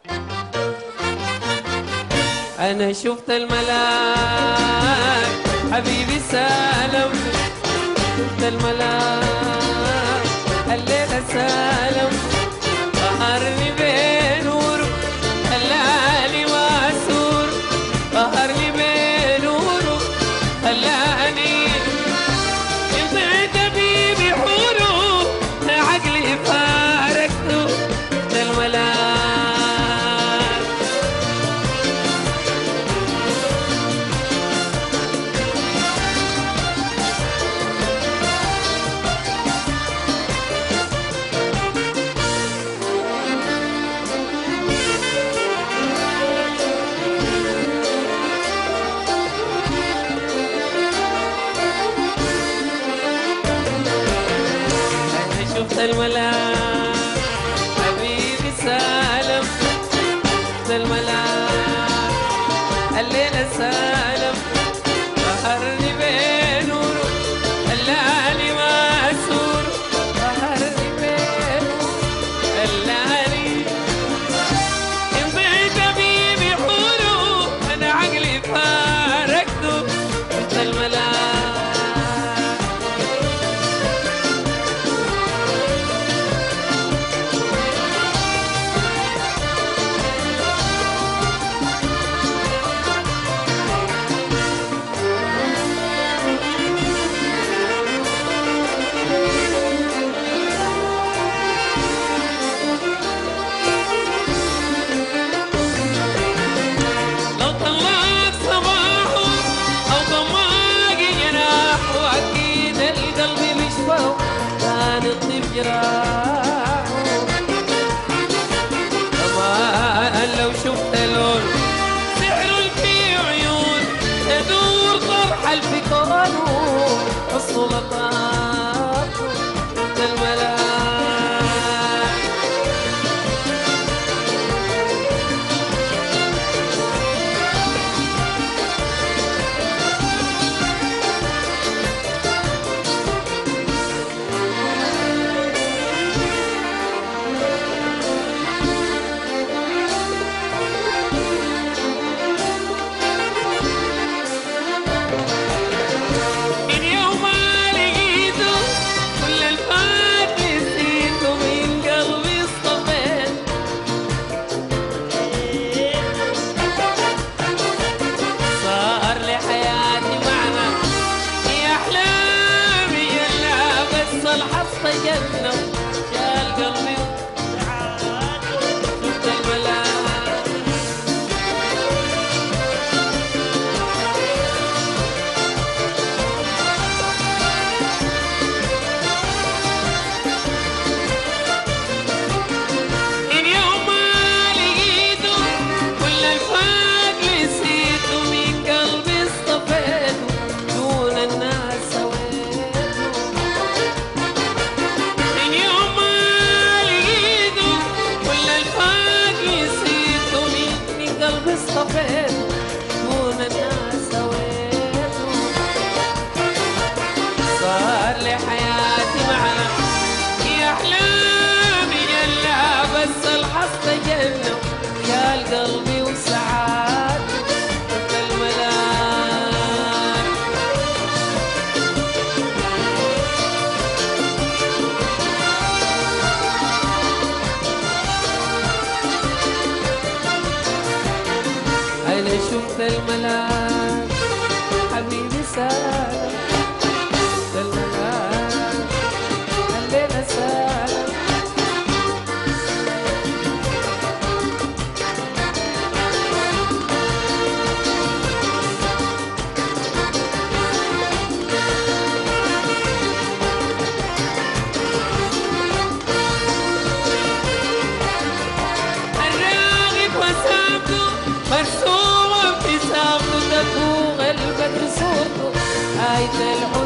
أنا شفت الملاك حبيبي سالم، شفت الملاك الليلة سالم، قهرني بنوره خلاني مأسور، قهرني بنوره خلاني انت حبيبي حوره عقلي فارقته. شفت الملاك شفت الملاك حبيبي سالم، شفت الملاك الليلة سالم، قهرني بنوره خلاني مأسور، قهرني بنوره خلاني انت حبيبي حوره أنا عقلي فارقته. شفت الملاك جراحه. طبعا لو شفت لون سحر في عيون تدور طرحل في كونه حصن لطافه. شفت الملاك الحصة جنة شال قلبي وسعاده. شفت الملاك إن يوم ما لقيته كل الفاق نسيته، من قلبي اصطفيته دون الناس سويته. اصطفيته دون الناس سويته. صار لي حياتي معنا يا احلامي جنة، بس الحظ جنة شال قلبي وسعاده. شفت الملاك أنا شفت الملاك حبيبي سالم، شفت الملاك الليلة سالم. الراغب وسامته مرسومة في سامته، تفوق البدر صورته آية الحب